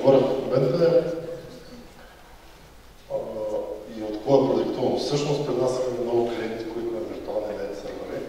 говоря в момента и от кого е продиктувано. Всъщност при нас имаме много клиенти, които на виртуални нет сервери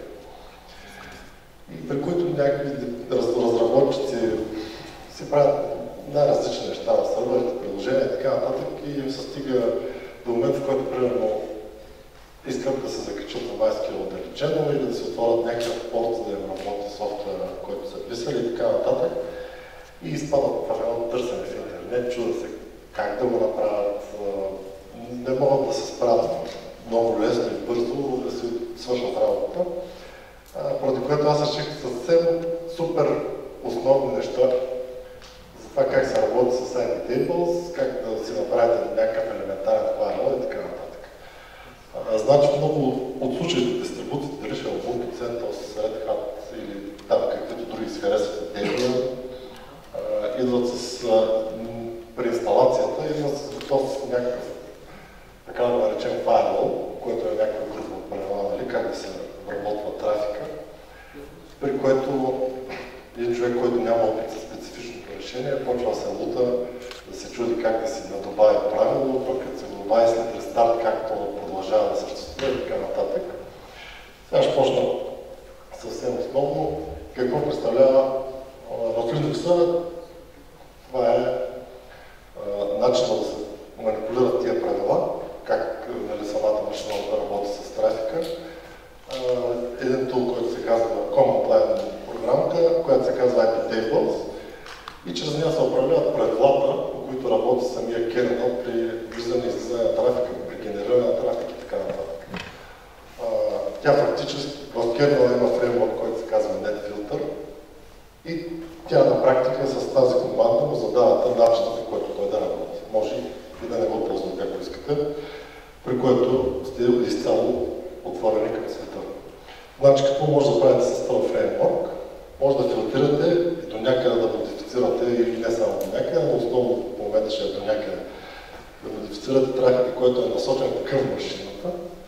и при които някакви разработчици си правят най-различни неща на серверите, приложения и така нататък и им се стига до момент, в който примерно искат да се закачат на MySQL отдалечено или да се отворят някакъв порт, за да им работи софтуера, който са писали и така нататък. И изпадат в едно търсене в интернет, чудят се как да го направят. Не могат да се справят много лесно и бързо да си свършат работата. Поради което аз реших съвсем супер основни неща за това как се работи с IP Tables, как да си направите някакъв елементарен файл и така нататък. Значи много от случаите дистрибуциите, дали ще е Ubuntu, CentOS, Red Hat или там каквито други си харесват Debian, идват с при инсталацията, идват с готов с някакъв, така да наречем, файл, който е някаква група от правила, нали, как да се обработва трафика, при което един човек, който няма опит със специфичното решение, почва да се лута, да се чуди как да си надобави правило, пък като се го добави след рестарт, как то продължава да съществува и така нататък. Сега ще почна съвсем основно какво представлява в Linux. Това е начинът да се манипулират тия правила, как самата машина работи с трафика. Един тул, който се казва Command Line програмка, която се казва IP Tables и чрез нея се управляват правилата, по които работи самия кернел при влизане и излизане на трафика, при генериране на трафик и така нататък. Тя фактически в кернела има фреймворк, който се казва NetFilter и тя на практика с тази команда му задавате начинът, по който той да работи. Може и да не го ползвате, ако искате, при което сте изцяло отворени към света. Значи, какво може да правите с този фреймворк? Може да филтрирате и до някъде да модифицирате, или не само до някъде, но основно в момента ще е до някъде. Да модифицирате трафика, който е насочен към машината,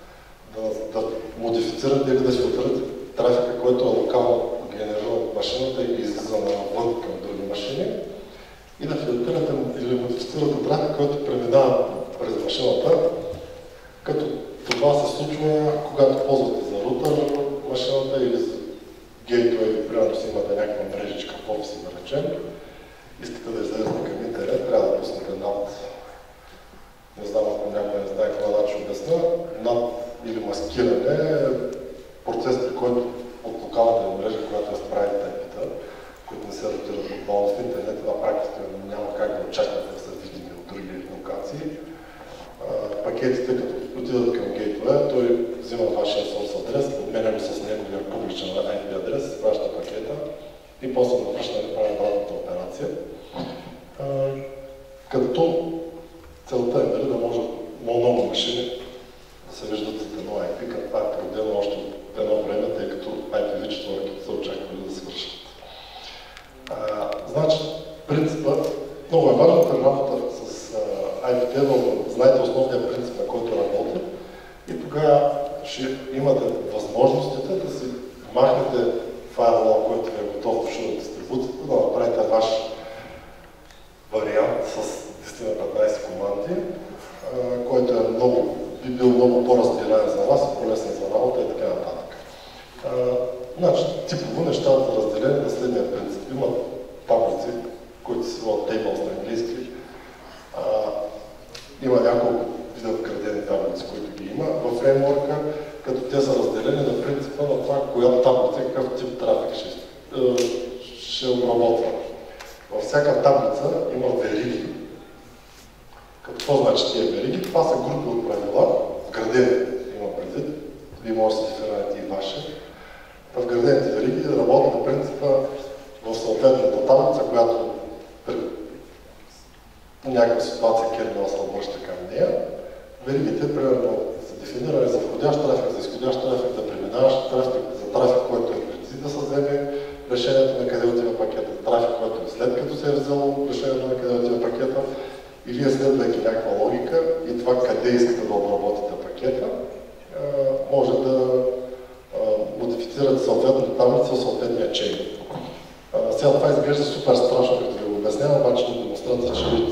да модифицирате или да филтрирате трафика, който е локално генериран от машината и излиза навън към други машини, и да филтрирате или модифицирате трафик, който преминава през машината, като това се случва, когато ползвате за рутер машината или за гейтвей, примерно си имате някаква мрежичка в офиса, да речем, искате да излезете към интернет, трябва да пуснете над, не знам, ако някой не знае какво начин обясня, над или маскиране е процес, при който от локалната мрежа, която е с правите IP-та, които не се ротират буквално в интернет, на практика няма как да очаквате да са видими от други локации. Пакетите, като отидат към гейтвея, той взима вашия source адрес, обменя го с неговия публичен IP адрес, праща пакета и после да връща да прави обратната операция. Като целта е да може много машини да се виждат от едно IP, като това е породено още от едно време, тъй като IPv4 са очаквали да свършат. Значи, принципът много е важен при работа с IP-Table, знаете основния принцип, на който работи, и тогава ще имате възможностите да си махнете файла, който ви е готов да шура дистрибуцията, да направите ваш вариант с 10-15 команди, който е би бил много по-разбираем за вас, по-лесен за работа и така нататък. Значи, типово нещата са разделени на следния принцип. Има таблици, които се водят tables на английски. Има няколко вида вградени таблици, които ги има в фреймворка, като те са разделени на принципа на това, коя таблица, какъв тип трафик ще обработва. Във всяка таблица има вериги. Какво значи тия вериги? Това са групи от правила, вградени има предвид, вие може да се дефинирате и ваши. В вградените вериги работят на принципа в съответната таблица, която при някаква ситуация кернел се обръща към нея. Веригите, примерно, са дефинирани за входящ трафик, за изходящ трафик, за преминаващ трафик, за трафик, който е преди да се вземе решението на къде отива пакета, трафик, който е след като се е взело решението на къде отива пакета, и вие следвайки някаква логика и това къде искате да обработите пакета, може да модифицирате съответната таблица, съответния чейн. Сега това изглежда супер страшно, като ви го обяснявам, обаче на демонстрация ще видите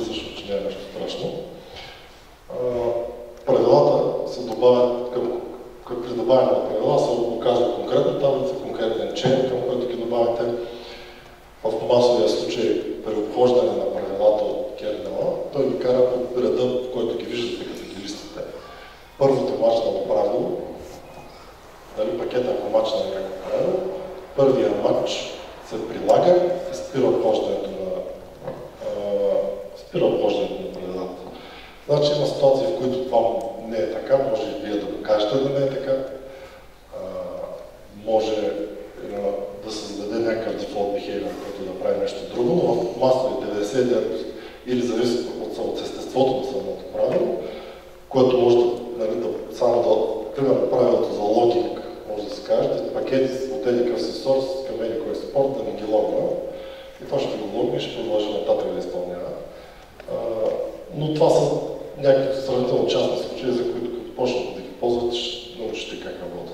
се добавят при добавяне на правила, се оказва конкретна таблица, конкретен чейн, към който ги добавяте. В масовия случай при обхождане на правилата от кернела, той ги кара по реда, в който ги виждате, като ги листите. Първото мачнало правило, дали пакета ако мачна на някакво правило, първия матч се прилага и спира обхождането на правилата. Значи има ситуации, в които това не е така, може и вие да го кажете да не е така. Може да се създаде някакъв default behavior, който да прави нещо друго, но в масови 99 или зависи от естеството на самото правило, което може примерно правилото за логинг, може да се каже, пакети от едикъв си сорс към едикъв спорт да не ги логна и това ще го логне и ще продължи нататък да изпълнява. Но това са някакви сравнително частни случаи, за които като почнете да ги ползвате, ще научите как работят.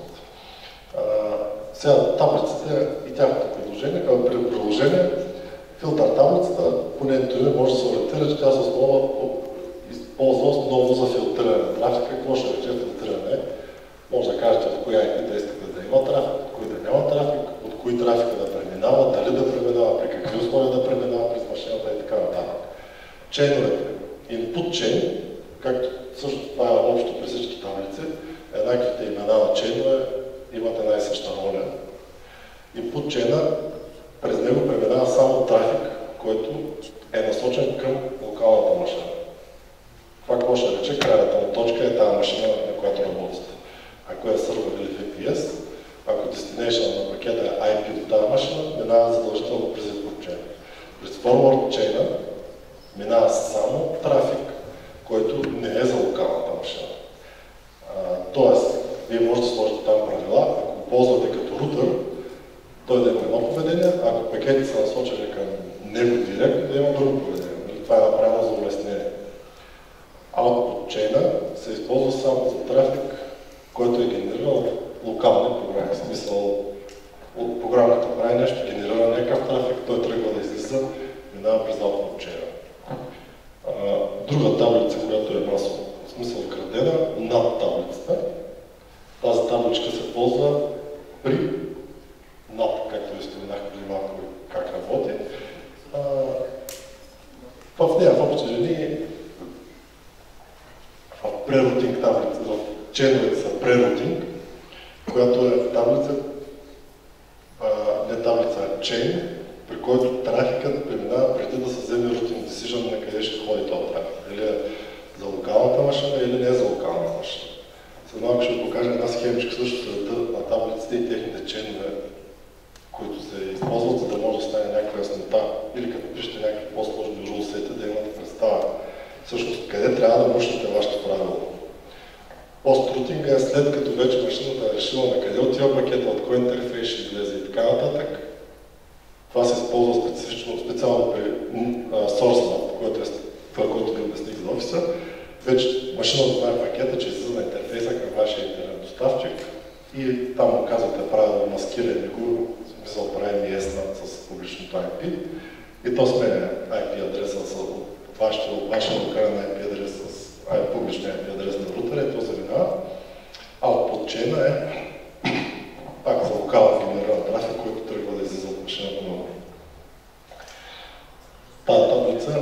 Сега таблиците и тяхното приложение, филтър таблицата, по нейното име може да се ориентира, че тя се използва основно за филтриране на трафика. Какво ще рече филтриране? Може да кажете от коя IP да искате да има трафик, от кои да няма трафик, от кои трафика да преминава, дали да преминава, при какви условия да преминава през машината и така нататък. Чейновете. Input chain, както също това е общо при всички таблици, еднаквите имена на чейнове имат една и съща роля. Input chain, през него преминава само трафик, който е насочен към локалната машина. Това какво ще рече, крайната му точка е тази машина, на която работите. Ако е сървър или VPS, ако destination на пакета е IP от тази машина, минава задължително през input chain. През forward chain минава само трафик, който не е за локалната машина. Тоест, вие може да сложите там правила, ако ползвате като рутер, той да има едно поведение, ако пакети са насочени към него директно, да има друго поведение. Това е направено за улеснение. Output chain се използва само за трафик, който е генериран от локални програми. В смисъл, от програмата прави нещо, генерира някакъв трафик, той тръгва да излиза, минава през output chain. Друга таблица, която е масово, в смисъл вградена над таблицата, тази табличка се ползва при над, както ви споменах преди малко как работи. В нея в общи линии в прерутинг таблица, в чейновете са прерутинг, която е таблица, не таблица, а чейн, при който трафикът преминава преди да се вземе routine decision на къде ще ходи този трафик. Дали е за локалната машина или не е за локалната машина. След малко ще ви покажа една схемичка също сред на таблиците и техните чейнове, които се използват, за да може да стане някаква яснота или като пишете някакви по-сложни рулсети, да имате представа всъщност къде трябва да мушнете вашето правило. Пост-рутинга е след като вече машината е решила на къде отива пакета, от кой интерфейс ще излезе и така нататък. Това се използва специално при SourceMap, което е това, което ви обясних за офиса. Вече машината знае пакета, че излиза на интерфейса към вашия интернет доставчик и там му казвате правилно маскиране го, в смисъл правим ESNAT с публичното IP и то сменя IP адреса с вашия локален IP адрес с публичния IP адрес на рутера и то заминава. Output chain е пак за локален генериран трафик, който тръгва да излиза от машината много. Тази таблица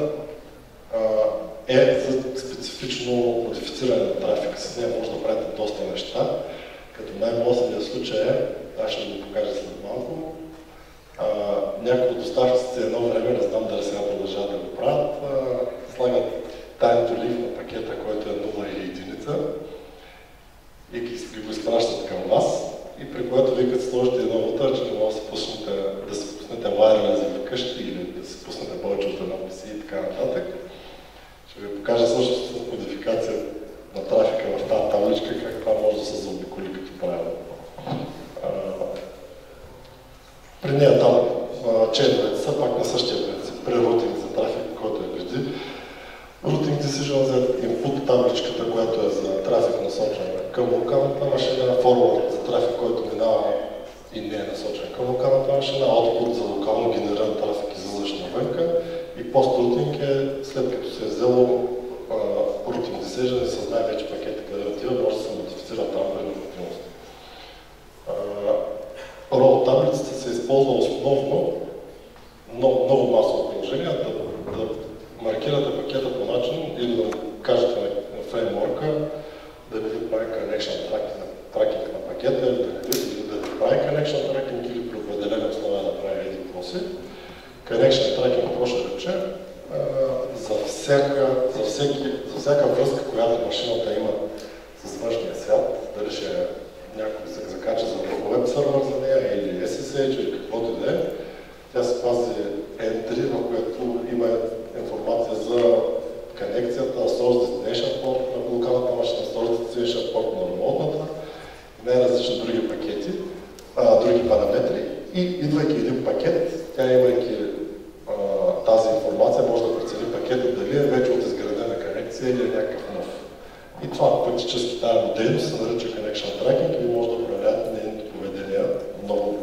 е за специфично модифициране на трафика. С нея може да правите доста неща, като най-мощният случай е, аз ще ви го покажа след малко, някои от доставчиците едно време, не знам дали сега продължават да го правят, слагат time to leave на пакета, който е 0 или единица и ги го изпращат към вас и при което вие като сложите едно вътре, че не може да се пуснете wireless вкъщи или да се пуснете повече от една PC и така нататък. Ще ви покажа също с модификация на трафика в тази табличка, как това може да се заобиколи като правило. При нея там чейновете са пак на същия принцип. Прерутинг за трафик, който е преди. Routing decision за input табличката, която е за трафик насочен към локалната машина, forward за трафик, който минава и не е насочен към локалната машина, output за локално генериран трафик излизащ навънка и post-routing е след като се е взело routing decision и се знае вече пакета къде отива, може да се RAW таблицата се използва основно много масово приложение да маркирате пакета по начин или да кажете на фреймворка да ви прави connection tracking на пакета или да ви прави connection tracking или при определени условия да прави еди какво си. Connection tracking какво ще рече? За всяка връзка, която машината има с външния свят, дали ще някой се закача за веб сервер за нея или SSH или каквото и да е, тя се пази entry, в което има информация за конекцията, source destination port на локалната машина, source destination port на ремонтната, най-различни други пакети, други параметри и идвайки един пакет, тя имайки тази информация може да прецени пакета дали е вече от изградена конекция или е някакъв нов. И това фактически тази дейност се нарича Connection Tracking и може да управлявате нейното поведение много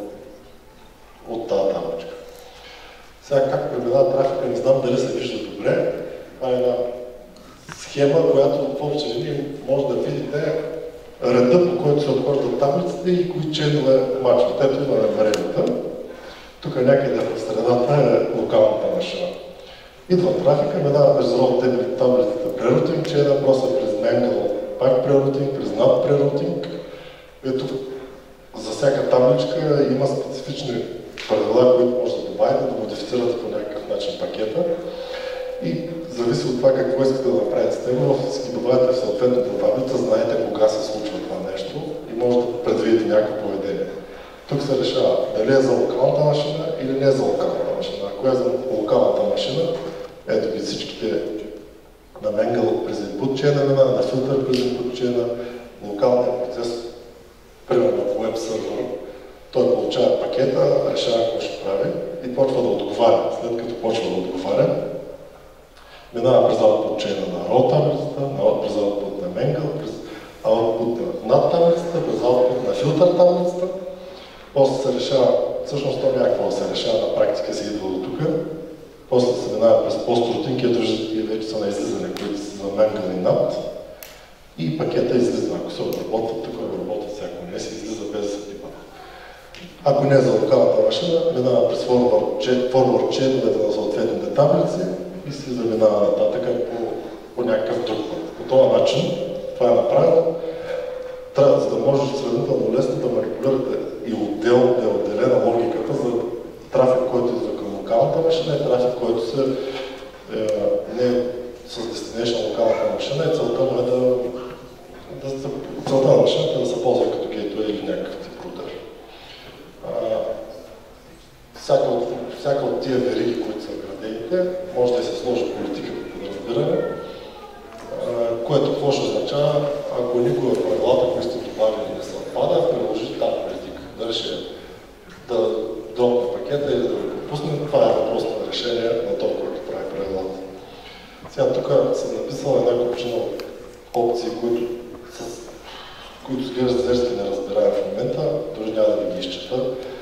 от тази табличка. Сега как преминава трафика, не знам дали се вижда добре. Това е една схема, която в общи линии може да видите реда, по който се обхождат таблиците и кои членове мачват. Ето имаме времето. Тук някъде в средата е локалната машина. Идва трафика, минава през RAW таблицата прерутинг, че една просто през Mangle, пак прерутинг, през NAT прерутинг. Ето за всяка табличка има специфични правила, които може да добавите, да модифицирате по някакъв начин пакета. И зависи от това какво искате да направите с него, си добавяте в съответната таблица, знаете кога се случва това нещо и може да предвидите някакво поведение. Тук се решава дали е за локалната машина или не е за локалната машина. Ако е за локалната машина, ето ги всичките на Mangle през input chain, на филтър през input chain, локалният процес, примерно по веб сервер, той получава пакета, решава какво ще прави и почва да отговаря. След като почва да отговаря, минава през output chain на RAW таблицата, през output на Mangle, през output на NAT таблицата, през output на филтър таблицата. После се решава, всъщност то някакво се решава, на практика се идва до тук. После се минава през пост-рутинг, ето виждате и вече са на излизане, които са за Mangle и NAT. И пакета излиза, ако се обработва, тук обработва се, ако не се излиза без да се пипа. Ако не е за локалната машина, минава през forward chain на съответните таблици и слиза минава нататък по някакъв друг път. По този начин това е направено. Трябва, за да можеш сравнително лесно да манипулирате и отделена логиката за трафик, който идва към локалната машина и трафик, който не е с destination локалната машина и целта му е целта на машината да се ползва като gateway или някакъв тип рутер. Всяка от тия вериги, които са градените, може да се сложи политика по разбиране, което какво ще означава, ако никой от правилата, които сте добавили не съвпада, приложи тази политика. Дали ще да дропне пакета или да го пропусне, това е въпрос на решение на това, който прави правилата. Сега тук съм написал една купчина опции, които изглеждат зверски неразбираеми в момента, дори няма да ги изчета.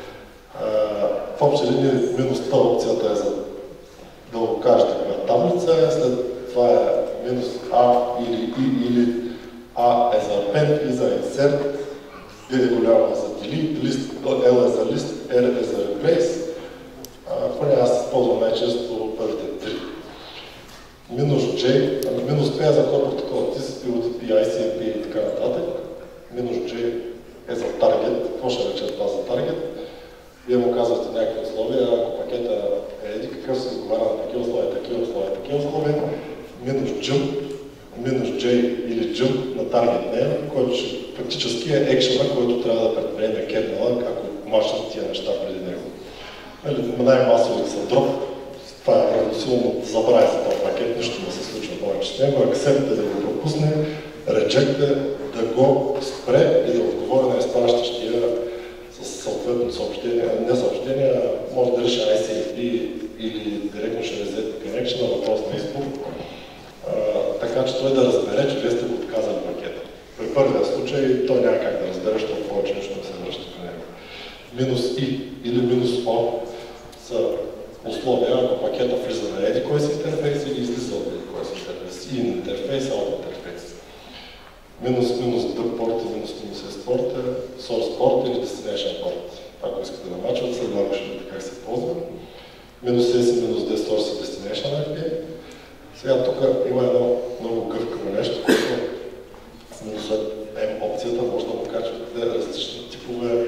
В общи линии минус тази опцията е за да го кажете коя таблица е, след това е минус А или И или А е за append, И за insert, D е голямо за delete, L е за list, R е за replace. Поне аз използвам най-често първите три. Минус J, минус P е за кой протокол, TCP, UDP, ICMP и така нататък. Минус J е за target. Какво ще рече това за target? Вие му казвате някакви условия, ако пакета е еди какъв се изговаря на такива условия, такива условия, минус J или jump на target name, който фактически е екшена, който трябва да предприеме кернела, ако мачнат тия неща преди него. Най-масовите са drop, това е равносилно да забрави за този пакет, нищо не се случва повече с него, accept е да го пропусне, reject е да го спре и да отговори на изпращащия с съответно съобщение, не съобщение, може да реши ICMP или директно ще reset connection на въпрос на избор, така че той да разбере, че вие сте го отказали пакета. При първия случай той няма как да разбере, защото повече нещо не се връща към него. Минус I или минус O са условия, ако пакета влиза на еди кой си интерфейс или излиза от еди кой си интерфейс. И интерфейс, out интерфейс. Минус D порт и минус S порт е source порт или destination порт. ако искате да намачват, след малко ще видите как се ползва. Минус S и минус D Source Destination IP. Сега тук има едно много гъвкаво нещо, което с минус M опцията може да му качвате различни типове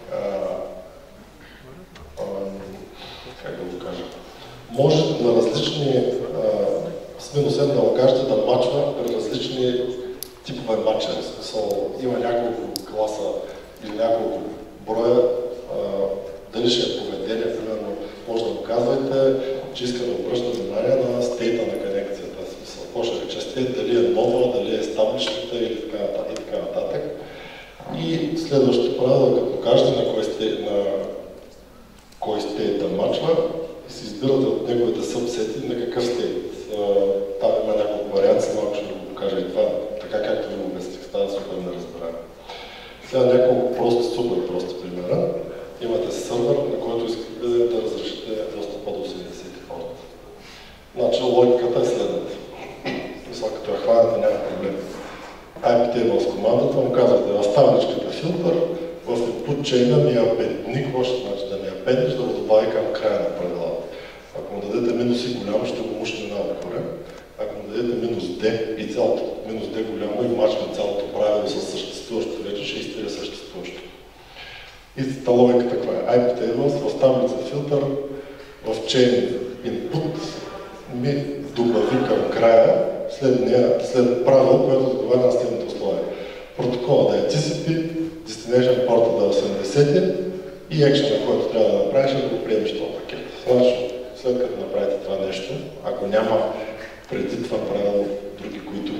как да го кажа. Може на различни с минус M да го кажете да мачва при различни типове матчери. Има няколко класа или няколко броя, дали ще е поведение, примерно, може да му казвате, че иска да обръща внимание на стейта на конекцията. Какво ще рече стейт, дали е нова, дали е естаблишната или така нататък. И следващото правило, като кажете на кой стейт да мачва, и се избирате от неговите събсети на какъв стейт. Там има няколко варианти, малко ще го покажа и това, така както ви го обясних, става супер неразбираемо. Сега няколко супер прости примера. Имате сървър, на който искате да разрешите достъпа до 80 порт. Значи логиката е следната. Мисля, като я хванете, няма проблем. IP-table с командата му казвате, в ставничката филтър, в input chain ми апендни, какво ще значи да ми апендиш, да го добави към края на правилата. Ако му дадете минус и голямо, ще го мушне отгоре. Ако му дадете минус D и цялото минус D голямо и мачне цялото правило с съществуващо вече, ще изтрия съществуващо. И логиката каква е? IP-tables в таблица филтър, в chain input ми добави към края след правило, което отговаря на следните условия. Протокола да е TCP, Destination порта да е 80 и екшена, който трябва да направиш, да го приемеш този пакет. Значи, след като направите това нещо, ако няма преди това правило други,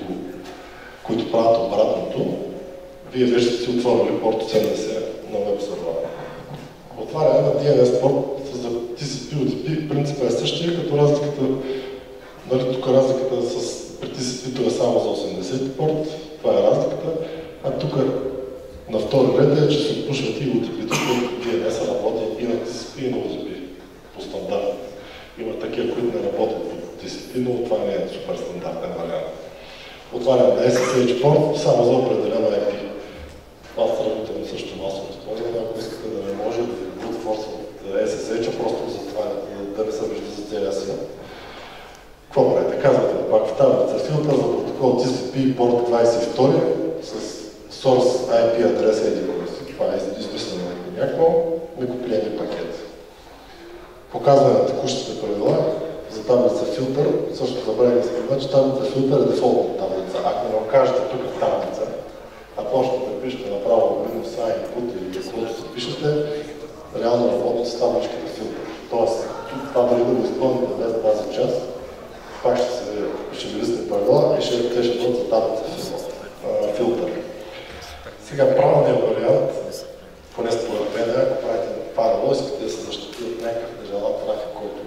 които правят обратното, вие вече сте си отворили порт 80 на веб сервера. Отваряне на DNS порт за TCP UDP принципът е същия, като разликата, нали, тук разликата при TCP-то е само за 80 порт, това е разликата, а тук на втори ред е, че се отпушват и UDP-то, защото DNS работи и на TCP и на UDP по стандарт. Има такива, които не работят по TCP, но това не е супер стандартен вариант. Отваряне на SSH порт само за определена IP. Това сравнително също масово използване, ако искате да не може да ви brute force от SSH-а, просто затваряте, да не се вижда за целия свят. Какво правите? Казвате пак в таблица филтър за протокол TCP порт 22 с source IP адреса или това е измислено някакво, ми го приеме пакет. Показване на текущите правила за таблица филтър, също забравя да спомена, че таблица филтър е дефолтна таблица. Ако не окажете тук в таблица, а почнете да пишете направо минус А input или каквото се пишете, реално работите с табличката филтър. Тоест, това дали да го изпълните без тази част, пак ще ви листе правила и те ще бъдат за таблица филтър. Сега правилният вариант, поне според мен, ако правите файл, искате да се защити от някакъв нежелан трафик, който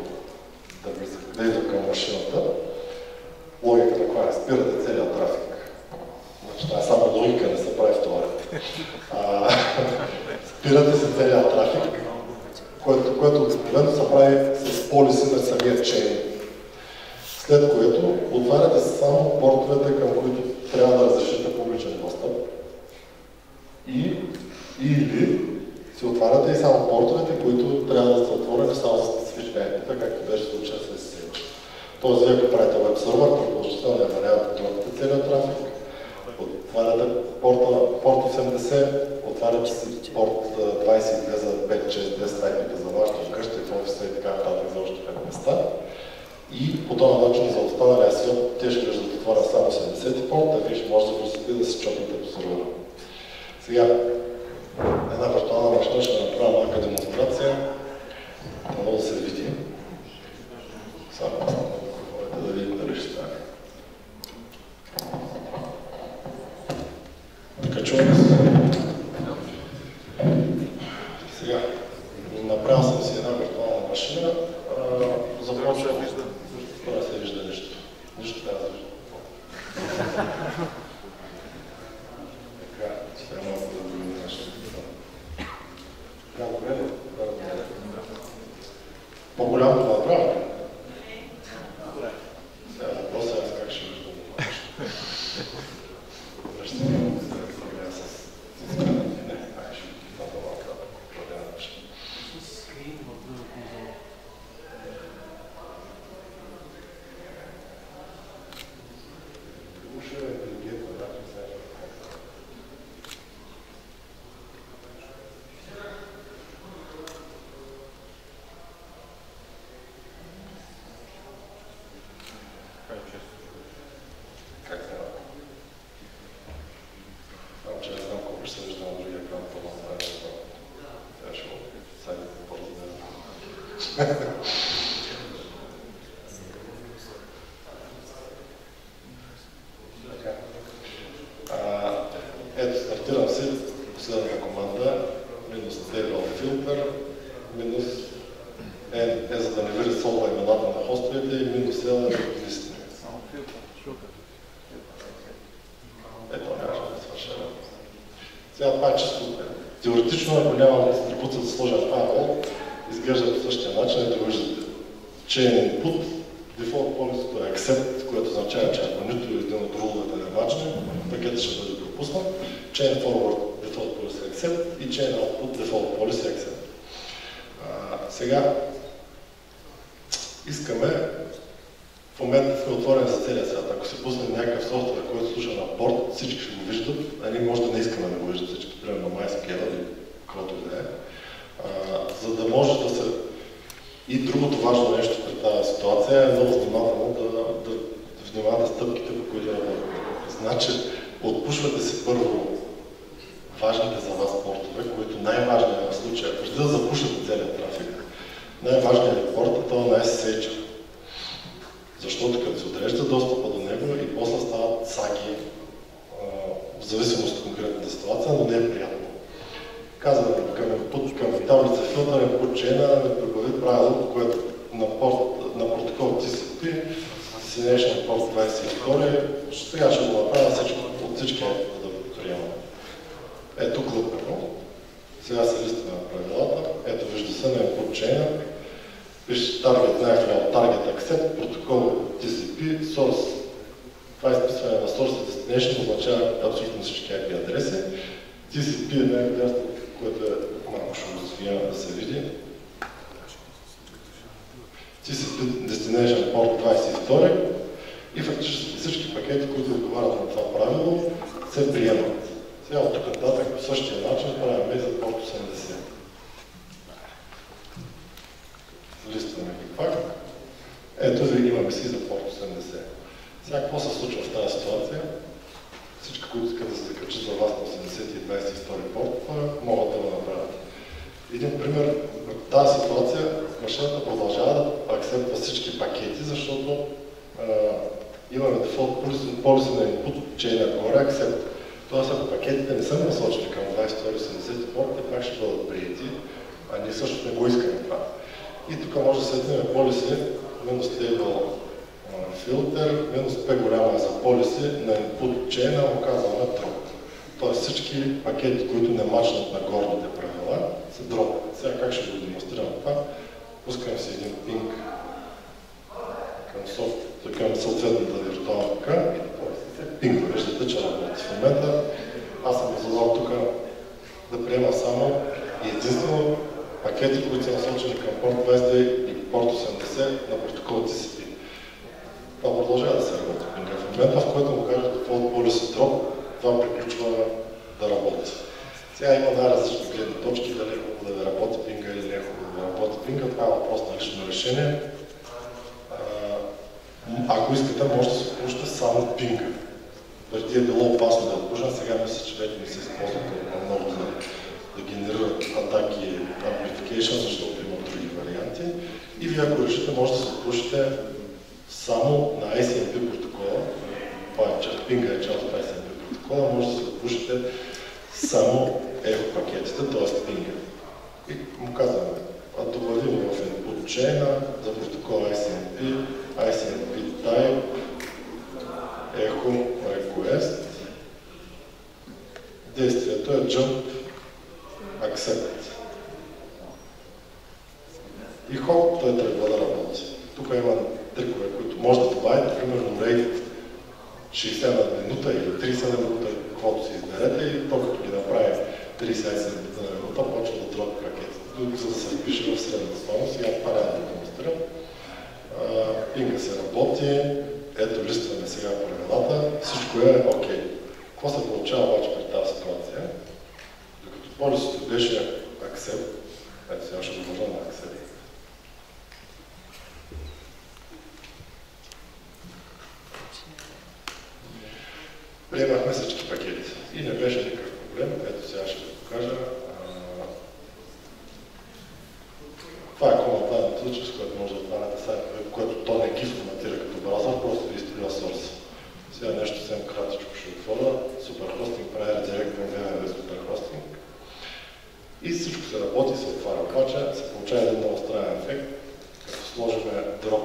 да идва към машината, логиката каква е? Спирате целият трафик. Значи това е само логика, не се прави в това ред. Спирате се целият трафик, което обикновено се прави с полиси на самия чейн. След което отваряте само портовете, към които трябва да разрешите публичен достъп. Или си отваряте и само портовете, които трябва да са отворени само за специфични IP-та, както беше случая с SSH. Тоест, вие ако правите веб сервер, предположителният вариант отворите целият трафик, отваряте порт 80, отваряте си порт 22 за 5, 6, 10 IP-та за вашата вкъща и в офиса и така нататък за още 5 места. И по този начин за останалия свят те ще виждат отворя само 70 порт, а вие ще може да просите да се чопнете по сервера. Сега, една виртуална машина ще направя малка демонстрация, да да се види. Само да видим дали ще стане. Така чуваме се. Сега, направил съм си една виртуална машина, започвам да се вижда нещо. Нищо трябва да вижда. Така, сега малко да го се вижда на другия екран, по-направи това. Сега ще го сайде по-бързо да ето, стартирам си последната команда, минус table filter, минус N за да не ви рисува имената на хостовете и минус L е листни. Ето, нямаше да свърша. Сега това е чисто теоретично, ако нямам дистрибуция да сложа firewall, изглежда по същия начин, ето виждате. Chain input, default policy е accept, което означава, че ако нито един от руловете не е важен, пакетът ще бъде пропуснат. Chain forward, default policy accept и chain output, default policy accept. Сега искаме в момента сме отворени за целия свят. Ако се пуснем някакъв софтуер, който слуша на порт, всички ще го виждат, а ние може да не искаме да го виждат всички, примерно MySQL или каквото и да е. За да може да се... И другото важно нещо при тази ситуация е много внимателно да внимавате стъпките, по които работите. Значи, отпушвате си първо важните за вас портове, които най-важният в случая, преди да запушвате целият трафик, най-важният порт е това на SSH. Защото като се отрежда достъпа до него и после стават саги, в зависимост от конкретната ситуация, но не е приятно. Казваме към таблица филтър е подчена, да прибави правило, което на протокол TCP, Destination Port 22, сега ще го направя от всички да приемаме. Ето клъпено. Сега се листва на правилата. Ето вижда се на подчена. Пише target, най-вляво target accept, протокол TCP, source. Това изписване на source и destination означава абсолютно всички IP адреси. TCP е най-вляво, което е малко ще го развия да се види. TCP Destination Port 22 и фактически всички пакети, които отговарят на това правило, се приемат. Сега от тук нататък по същия начин правим и за Port 80. Листваме ги пак. Ето ви имаме си за Port 80. Сега какво се случва в тази ситуация? Всички, които искат да се закачат за вас на 80 и 22 порт, могат да го направят. Един пример, в тази ситуация машината продължава да акцептва всички пакети, защото имаме default policy на input, че е нагоре accept. Тоест, ако пакетите не са насочени към 22-80 порт, те пак ще бъдат приети, а ние също не го искаме това. И тук може да светнем policy, минус table filter, минус P голяма е за policy, на input chain, а оказваме drop. Тоест всички пакети, които не мачнат на горните правила, се дропват. Сега как ще го демонстрирам това? Пускам си един пинг към съответната виртуална ръка и пинг, виждате, че работи. В момента аз съм задал тук да приема само и единствено пакети, които са насочени към порт 22 и порт 80 на протокол TCP. Това продължава да се работи пинга. В момента, в който му кажа default policy drop, това приключва да работи. Сега има най-различни гледни точки, дали е хубаво да работи пинга или не е хубаво да работи пинга. Това е въпрос на лично решение. Ако искате, може да се отпушите само пинга. Преди е било опасно да отпушна, сега мисля, че вече не се използва много да генерират атаки и amplification, защото има други варианти. И вие, ако решите, може да се отпушите само на ICMP протокола. Пинга е част от ICMP протокола, може да се отпушите само ехо пакетите, т.е. пинга. И му казваме, добавим в input chain за протокола ICMP, ICMP type, echo request. Действието е jump accept. И хоп, той трябва да работи. Тук има трикове, които може да добавите, примерно rate 60 на минута или 30 на минута, каквото си изберете и то като ги направи 30 минута на минута, почва да дропи пакетите, за да се впише в средната стойност. Сега това няма да демонстрирам. Пинга се работи, ето листваме сега правилата, всичко е окей. Какво се получава обаче при тази ситуация? Докато полисито беше accept, ето сега ще го върна на accept. Приемахме всички пакети и не беше никакъв проблем. Ето сега ще го покажа. Това е командна случай, с което може да отваряте сайтове, което то не ги форматира като браузър, просто ви изтрива сорса. Сега нещо съвсем кратичко ще отворя. Superhosting прави редирект към www Superhosting. И всичко се работи и се отваря. Обаче се получава един много странен ефект, като сложим drop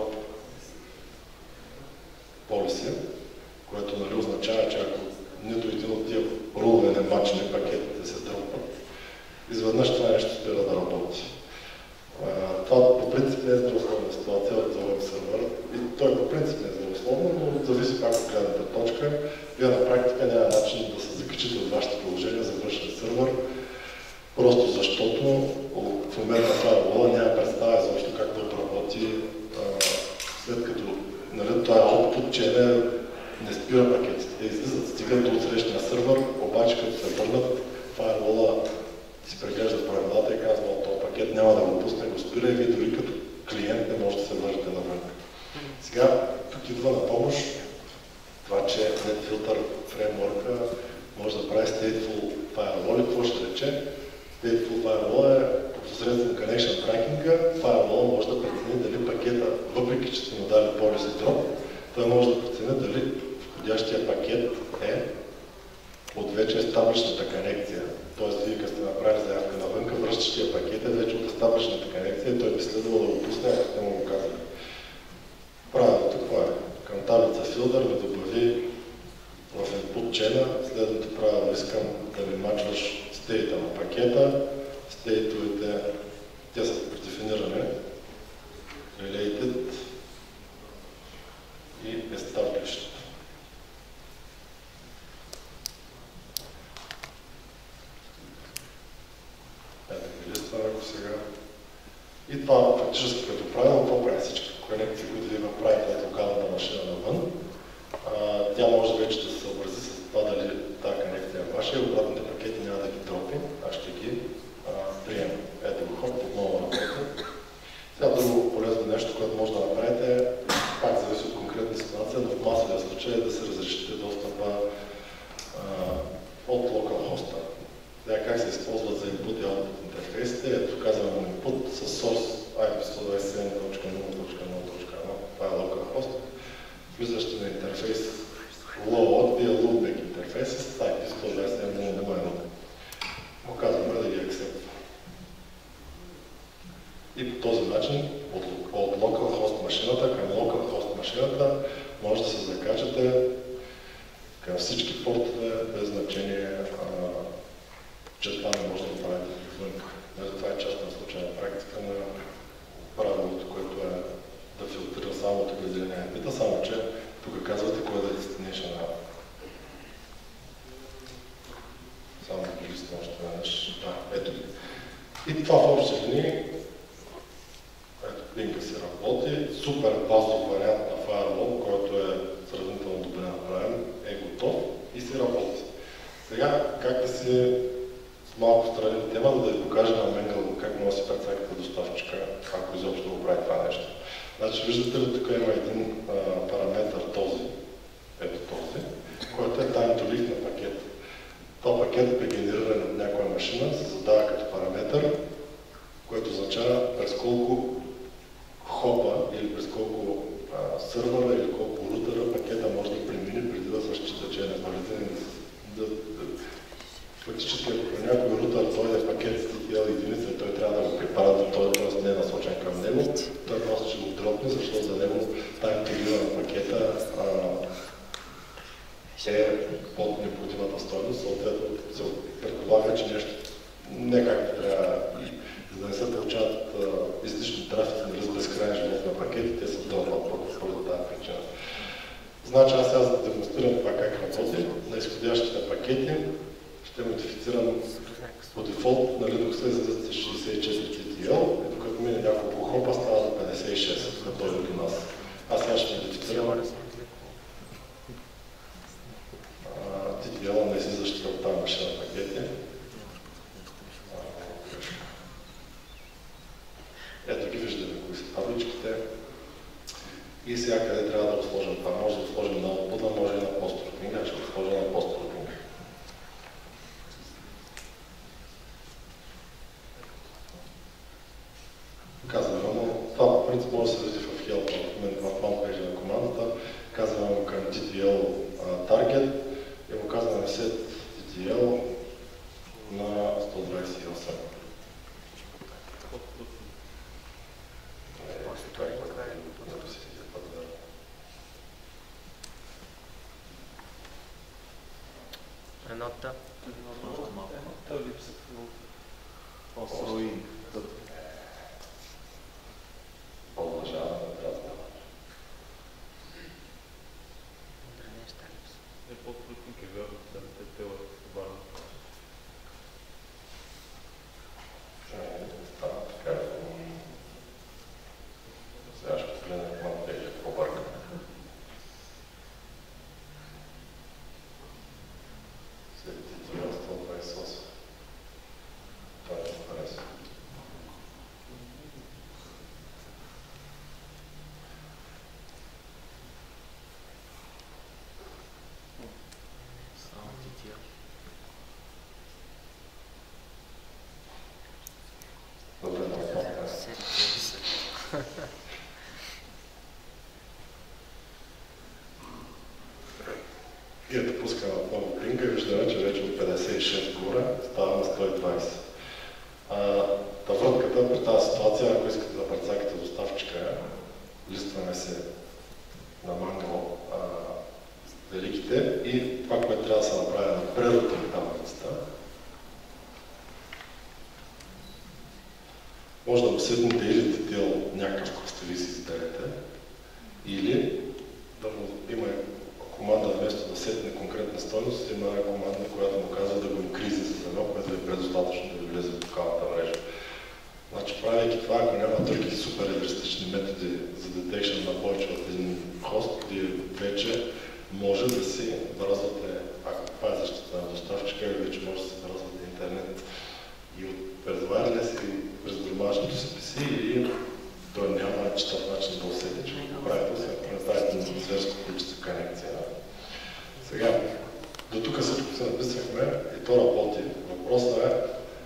policy, което нали, означава, че ако нито един от тия рулове не мачне, пакетите се дропват, изведнъж това нещо спира да работи. Това по принцип не е здравословна ситуация за веб сервер и той по принцип не е здравословно, но зависи пак от гледната точка. Вие на практика няма начин да се закачите от вашето приложение за вършен сервер, просто защото в момента на фаервола няма представа изобщо как да отработи, след като нали, това е output, че не спира пакетите. Те излизат, стигат до отсрещния сервер, обаче като се върнат, фаервола си преглежда правилата и казва, този пакет няма да го пусне, го спира и вие дори като клиент не може да се вържете навън. Сега тук идва на помощ това, че NetFilter фреймворка може да прави Stateful Firewall. Какво ще рече? Stateful Firewall е посредством Connection Tracking. Firewall може да прецени дали пакета, въпреки че сте му дали policy drop, той може да прецени дали входящия пакет е от вече естаблишната конекция. Тоест, вие като сте направили заявка навънка, връщащия пакет е вече от естаблишната конекция и той би следвало да го пусне, ако не му го казали. Правилното какво е? Към таблица Filter ми добави в input chain следното правило. Искам да ми мачваш стейта на пакета. Стейтовете, те са предефинирани. Related и established. Ето ги листваме го сега. И това фактически като правило, какво прави всички конекции, които вие правите от локалната машина навън. Тя може вече да се съобрази с това дали тази конекция е ваша и обратните пакети няма да ги дропи, аз ще ги приема. Ето го хоп, отново работи. Сега друго полезно нещо, което може да направите, пак зависи от конкретна ситуация, но в масовия случай е да се разрешите достъпа от localhost-а. Как се използват за input и output интерфейсите. Ето казваме input с source IP127.0.0.1. Това е localhost. Влизащи на интерфейс load via loopback интерфейс с IP127.0.0.1. Му казваме да ги акцептва. И по този начин от localhost машината към localhost машината може да се закачате към всички портове без значение, че това не може да го правите отвън. Това е част на случайна практика на правилото, което е да филтрира само от определения IP-та, само че тук казвате кой да е destination app. Само да ги листвам още веднъж. Ето ги. И това в общи линии, ето линка си работи, супер базов вариант на Firewall, който е сравнително добре направен, е готов и си работи. Сега, как да си с малко страни тема, да ви покажа на Менгъл как може да си прецакате доставчика, ако изобщо го прави това нещо. Значи, виждате ли, тук има един параметър този, ето този, който е time to leave на пакет. Това пакет е генериран от някоя машина, се задава като параметър, което означава през колко хопа или през колко сървъра или колко рутера пакета може да премине преди да се счита, че е невалиден. Фактически, ако при някой рутер дойде пакет с TTL единица, той трябва да го припара, той просто не е насочен към него, той просто ще го дропне, защото за него time to leave на пакета е под необходимата стойност, съответно се предполага, че нещо не както трябва, за да не се получават излишни трафици, нали, с безкрайен живот на пакети, те са дълбат поради тази причина. Значи аз сега да демонстрирам това как работи на изходящите пакети. Ще модифицирам по дефолт на Linux излизат с 64 TTL и докато мине няколко хопа става до 56, като дойде до нас. Аз сега ще модифицирам TTL на излизащите от тази машина пакети. Ето ги виждаме кои са табличките. И сега къде трябва да го сложим това? Може да го сложим на output, може и на post-routing. Ще го сложим на post-routing. принцип може да се види в help в малпейджа на командата. Казваме му към TTL target и му казваме set TTL на 128. Едната. Той липса в Осроин. Продължава да празна. Е по-трудник е верно, да те тела варно. Става така. Сега ще погледнем малко и какво бъркаме. След TTL 128. Това не ми харесва. Само TTL. Добре, да ме И ето пускаме отново пинга и виждаме, че вече от 56 горе става на 120. Та вратката при тази ситуация, ако искате да прецакате доставчика, листваме се на мангал великите и това, което трябва да се направи на прерутата таблицата. Може да го седнете или детел някакъв, ако сте ви си изберете, или да му има команда вместо да сетне конкретна стойност, има команда, която му казва да го инкризи с едно, което е предостатъчно да ви влезе в локалната мрежа. Значи, правейки това, ако няма други супер евристични методи за детекшн на повече от един хост, вие вече може да си връзвате, ако това е защита на доставчика, вече може да си връзвате интернет и от през wireless и през домашното си PC и той няма читав начин да усети, че го правите, сега представите на зверско количество конекция. Сега, до тук всичко се написахме и то работи. Въпросът е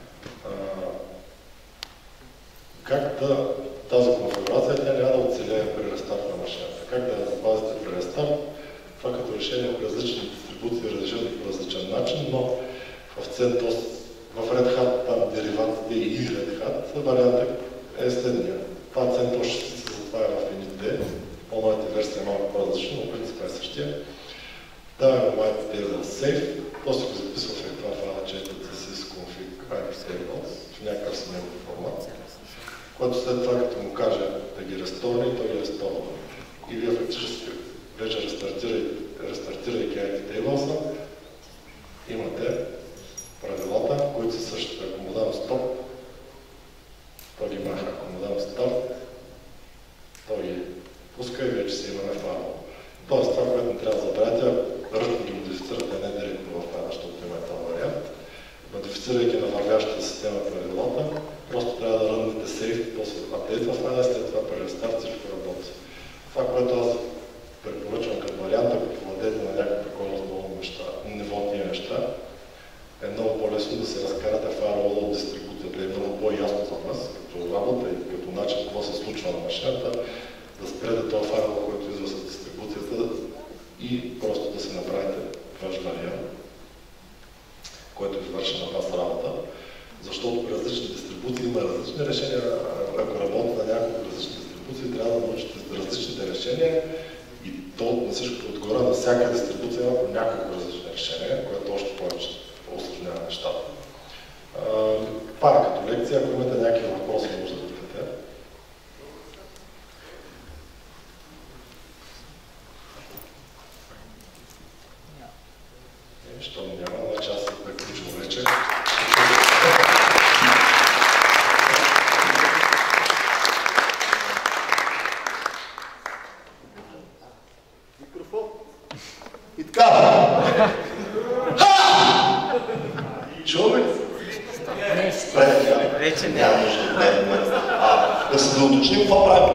как да тази конфигурация тя няма да оцелее при рестарт на машината. Как да я запазите при рестарт? Това като решение в различни дистрибуции разрешено по различен начин, но в CentOS, в Red Hat, там дериватите и Red Hat, вариантът е следния. Това CentOS ще се затваря в init, по-новата версия е малко по-различна, но принципът е същия. Даваме white за save, после го записва в това файла, че е sysconfig tables в някакъв си негов формат, който след това, като му каже да ги ресторни, той ги ресторва. И вие фактически вече рестартирайки tables, имате правилата, които са същите. Ако му дам стоп, той ги маха. Ако му дам старт, той ги пуска и вече си имаме файла. Тоест това, което не трябва да забравяте, ръчно ги модифицирате не директно в файла, защото има този вариант. Модифицирайки на вървящата система правилата, просто трябва да рънете сейф, после апдейтва файла, след това при рестарт всичко работи. Това, което аз препоръчвам като вариант, ако владеете на някакво такова много ниво тия неща, е много по-лесно да се разкарате файрвола от дистрибуцията, е много по-ясно за нас, като работа и като начин какво се случва на машината, да спрете този файрвол, който идва с дистрибуцията и просто да се направите ваш вариант, който ви върши на вас работа. Защото при различни дистрибуции има различни решения. Ако работите на няколко различни дистрибуции, трябва да научите различните решения и то на всичкото отгоре на всяка дистрибуция има по няколко различни решения, което още повече усложнява нещата. Пак като лекция, ако имате някакви въпроси, може да питате. Що няма, значи аз се приключвам вече. Микрофон. И така. Чува ли? Вече не. Няма нужда да се доуточним какво правим.